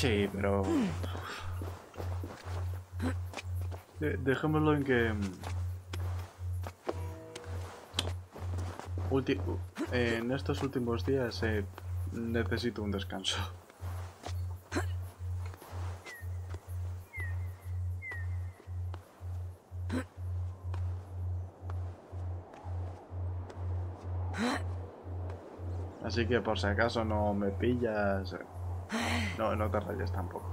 Sí, pero... Dejémoslo en que... en estos últimos días necesito un descanso. Así que por si acaso no me pillas, no te rayes tampoco.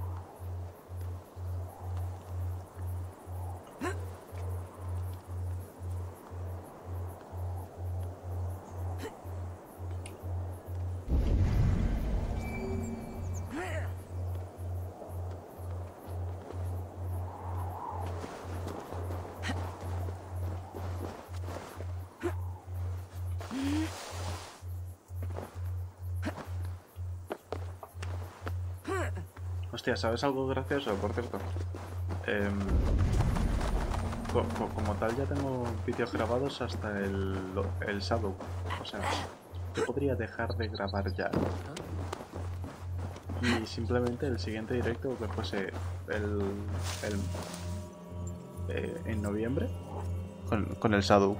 Hostia, ¿sabes algo gracioso, por cierto? Como tal ya tengo vídeos grabados hasta el Shadow. O sea, yo podría dejar de grabar ya. Y simplemente el siguiente directo que fuese en noviembre con el Shadow.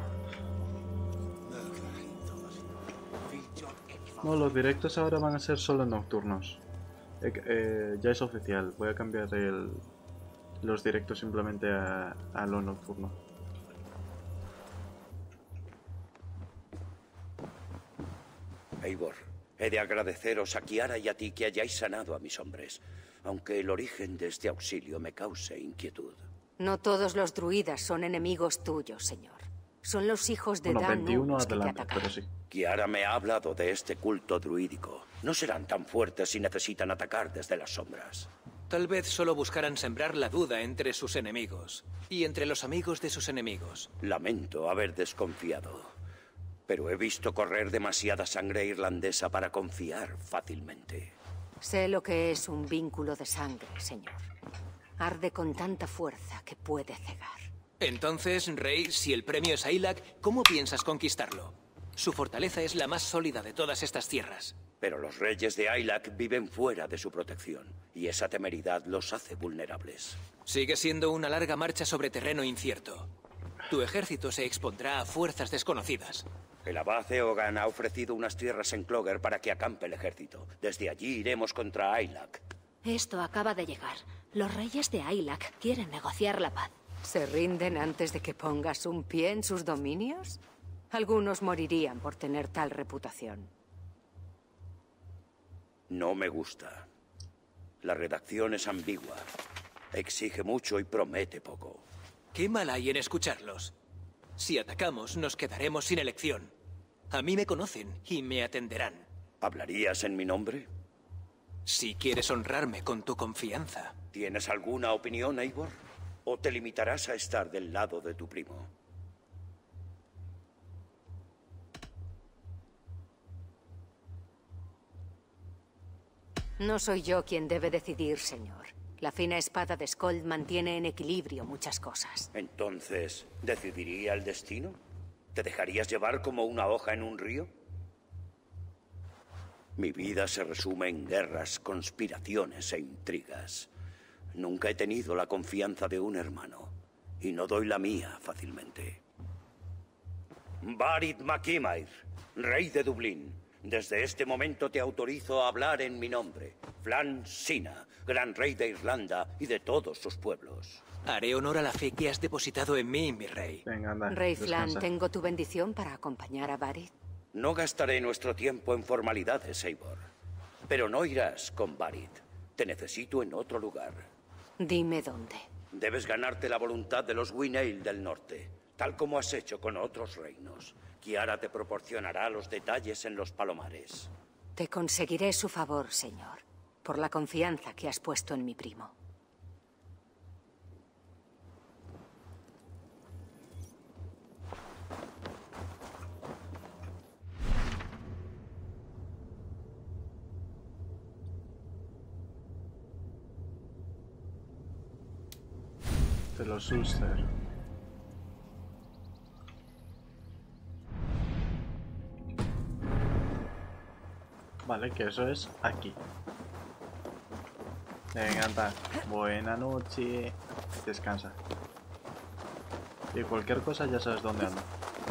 No, los directos ahora van a ser solo nocturnos. Ya es oficial, voy a cambiar los directos simplemente a lo nocturno. Eivor, he de agradeceros a Kiara y a ti que hayáis sanado a mis hombres, aunque el origen de este auxilio me cause inquietud. No todos los druidas son enemigos tuyos, señor. Son los hijos de Bueno, Dan 21 los que te adelante, atacaron. pero sí. Kiara me ha hablado de este culto druídico. No serán tan fuertes si necesitan atacar desde las sombras. Tal vez solo buscaran sembrar la duda entre sus enemigos y entre los amigos de sus enemigos. Lamento haber desconfiado, pero he visto correr demasiada sangre irlandesa para confiar fácilmente. Sé lo que es un vínculo de sangre, señor. Arde con tanta fuerza que puede cegar. Entonces, Rey, si el premio es Ailak, ¿cómo piensas conquistarlo? Su fortaleza es la más sólida de todas estas tierras. Pero los reyes de Ailak viven fuera de su protección, y esa temeridad los hace vulnerables. Sigue siendo una larga marcha sobre terreno incierto. Tu ejército se expondrá a fuerzas desconocidas. El abad Eogan ha ofrecido unas tierras en Clogger para que acampe el ejército. Desde allí iremos contra Ailak. Esto acaba de llegar. Los reyes de Ailak quieren negociar la paz. ¿Se rinden antes de que pongas un pie en sus dominios? Algunos morirían por tener tal reputación. No me gusta. La redacción es ambigua. Exige mucho y promete poco. ¿Qué mal hay en escucharlos? Si atacamos, nos quedaremos sin elección. A mí me conocen y me atenderán. ¿Hablarías en mi nombre? Si quieres honrarme con tu confianza. ¿Tienes alguna opinión, Eivor? ¿O te limitarás a estar del lado de tu primo? No soy yo quien debe decidir, señor. La fina espada de Skold mantiene en equilibrio muchas cosas. Entonces, ¿decidiría el destino? ¿Te dejarías llevar como una hoja en un río? Mi vida se resume en guerras, conspiraciones e intrigas. Nunca he tenido la confianza de un hermano, y no doy la mía fácilmente. Barid MacImair, rey de Dublín, desde este momento te autorizo a hablar en mi nombre. Flan Sina, gran rey de Irlanda y de todos sus pueblos. Haré honor a la fe que has depositado en mí, mi rey. Venga, anda, Rey Flan, descansa. ¿tengo tu bendición para acompañar a Barid? No gastaré nuestro tiempo en formalidades, Eivor. Pero no irás con Barid. Te necesito en otro lugar. Dime dónde. Debes ganarte la voluntad de los Wynale del norte, tal como has hecho con otros reinos. Kiara te proporcionará los detalles en los palomares. Te conseguiré su favor, señor, por la confianza que has puesto en mi primo. De los Ulster. Vale, que eso es aquí. Venga, anda. Buena noche. Descansa. Y cualquier cosa ya sabes dónde ando.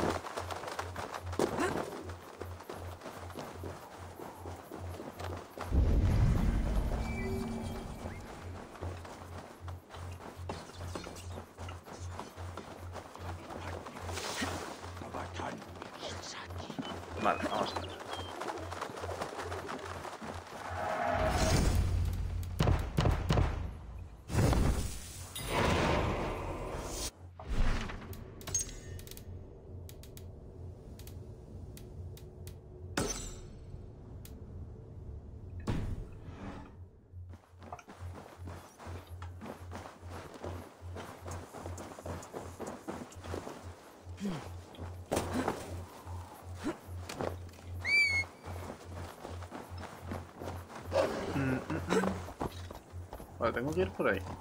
Vale, vamos a ver. Vale, tengo que ir por ahí.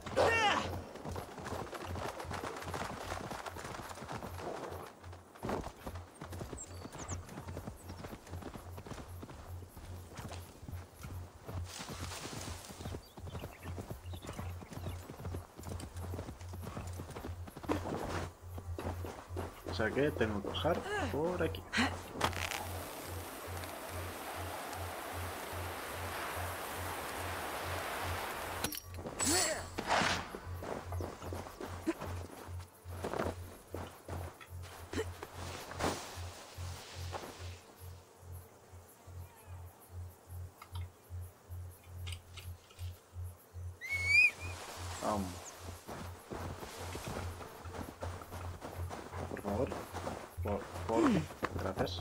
O sea que tengo que bajar por aquí. Por favor. Gracias.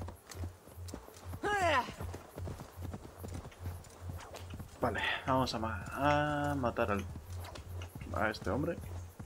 Vale, vamos a matar a este hombre.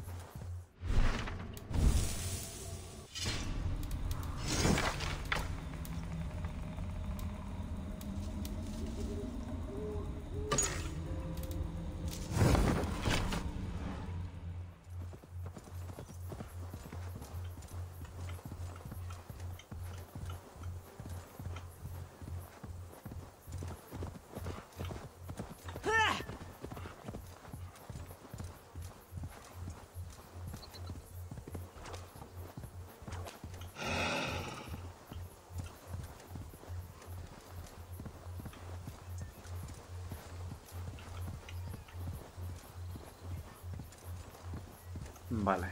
Vale.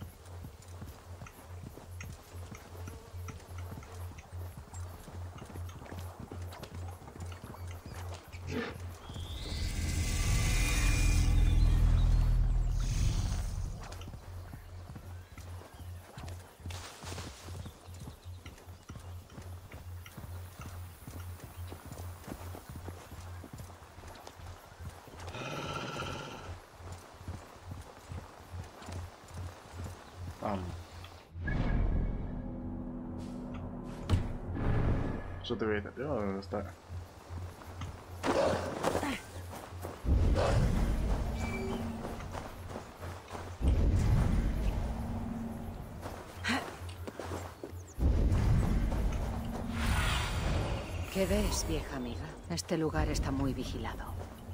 Eso te voy a decir, tío, está. ¿Qué ves, vieja amiga? Este lugar está muy vigilado.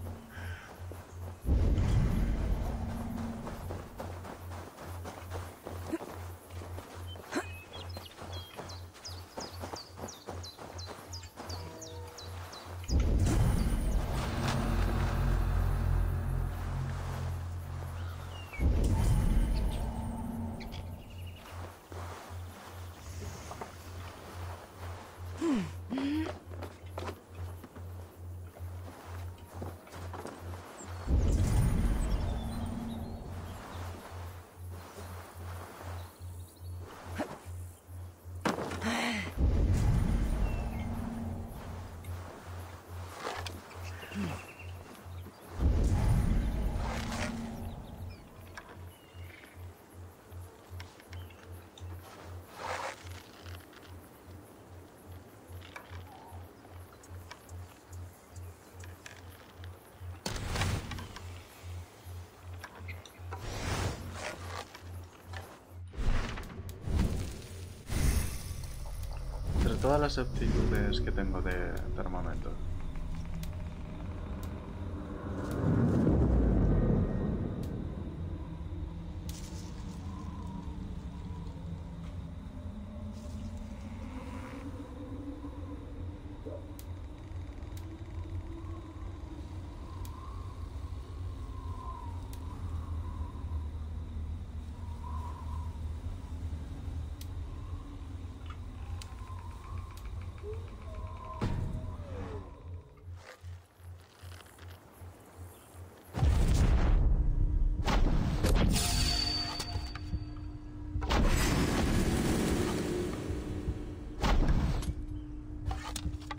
Todas las aptitudes que tengo de armamento.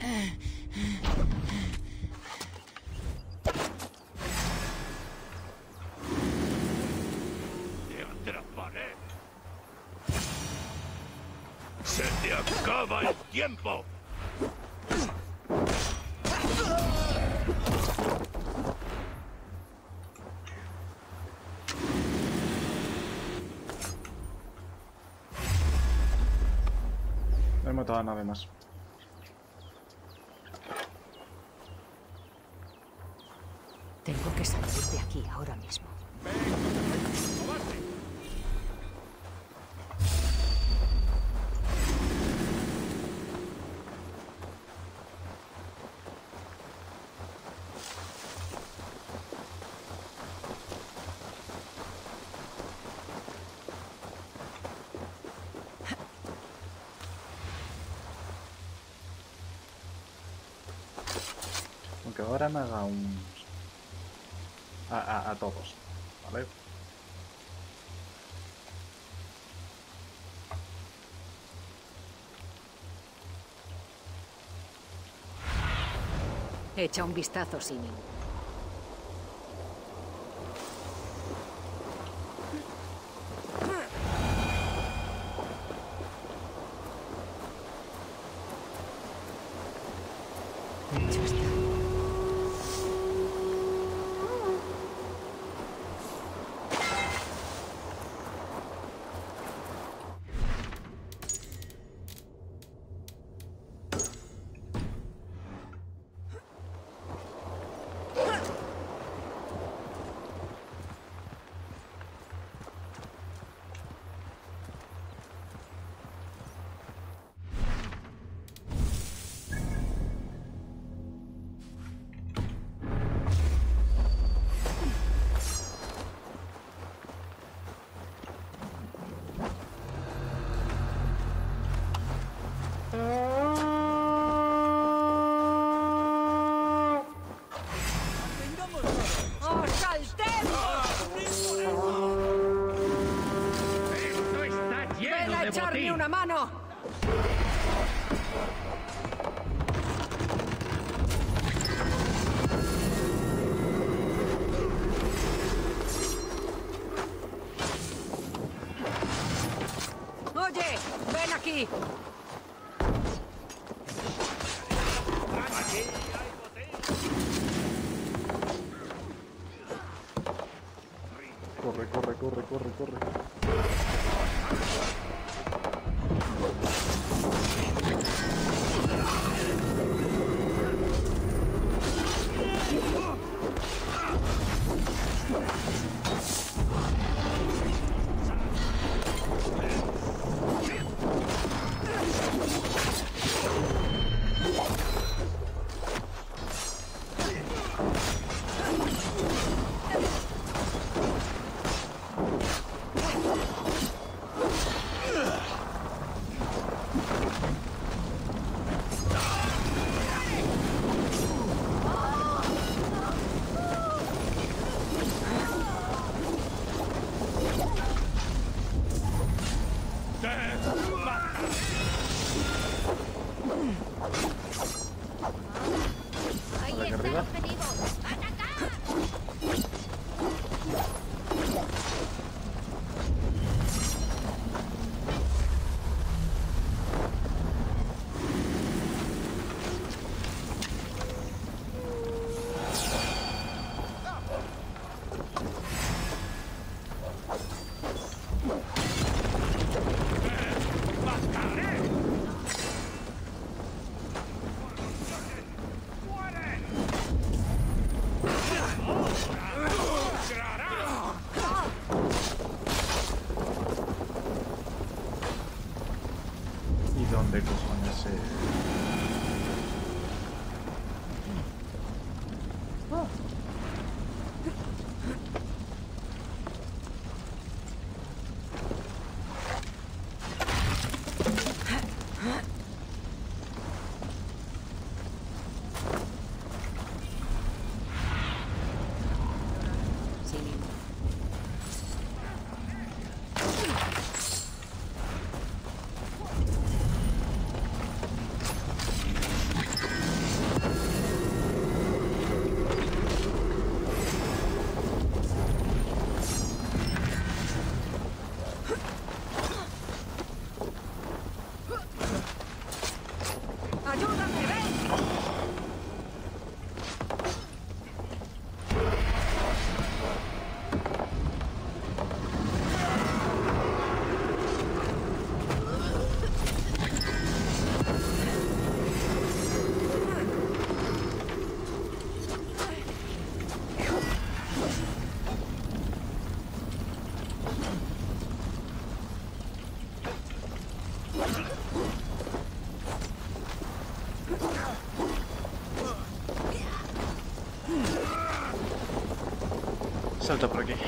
¡Te atraparé! ¡Se te acaba el tiempo! No he matado a nadie más. Tengo que salir de aquí ahora mismo. Aunque ahora me haga un... A todos, ¿vale? Echa un vistazo, Sinin. Hecho está. ¡Os saltemos! ¡Esto está ¡Ven lleno a de echarme botín! una mano! Oye, ven aquí. Corre, corre, corre, corre, corre. Ahí Vale, aquí está el arriba. objetivo. ¡Atacar! Salta por aquí.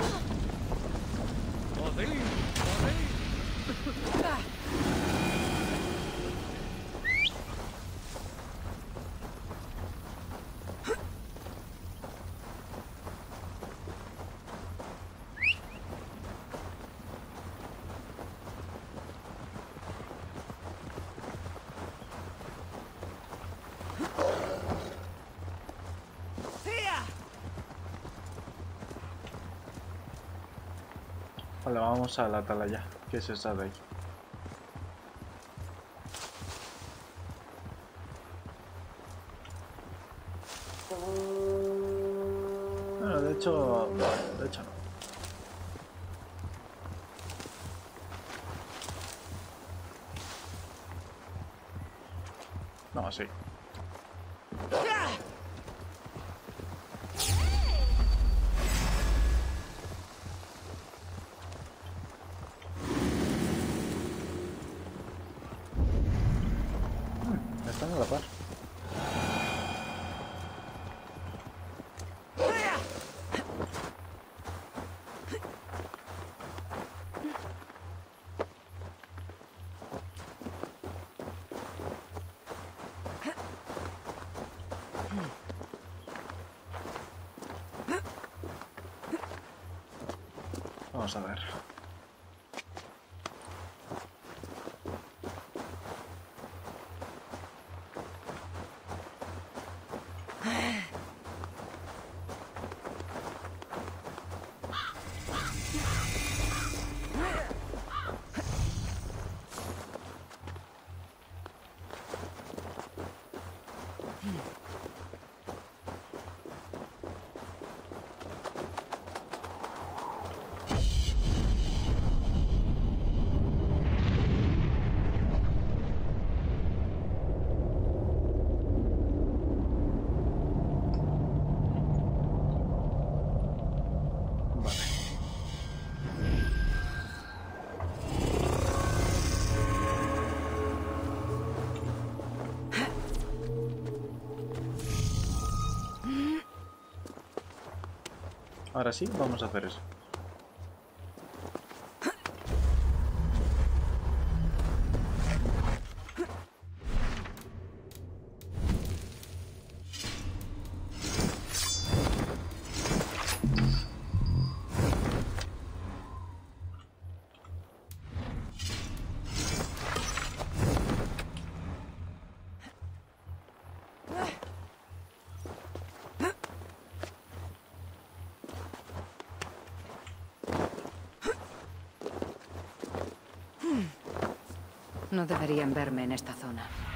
Vale, vamos a la atalaya, que es esa de ahí. Bueno, de hecho no. No, sí. Están a la par. Vamos a ver. Ahora sí, vamos a hacer eso. No deberían verme en esta zona.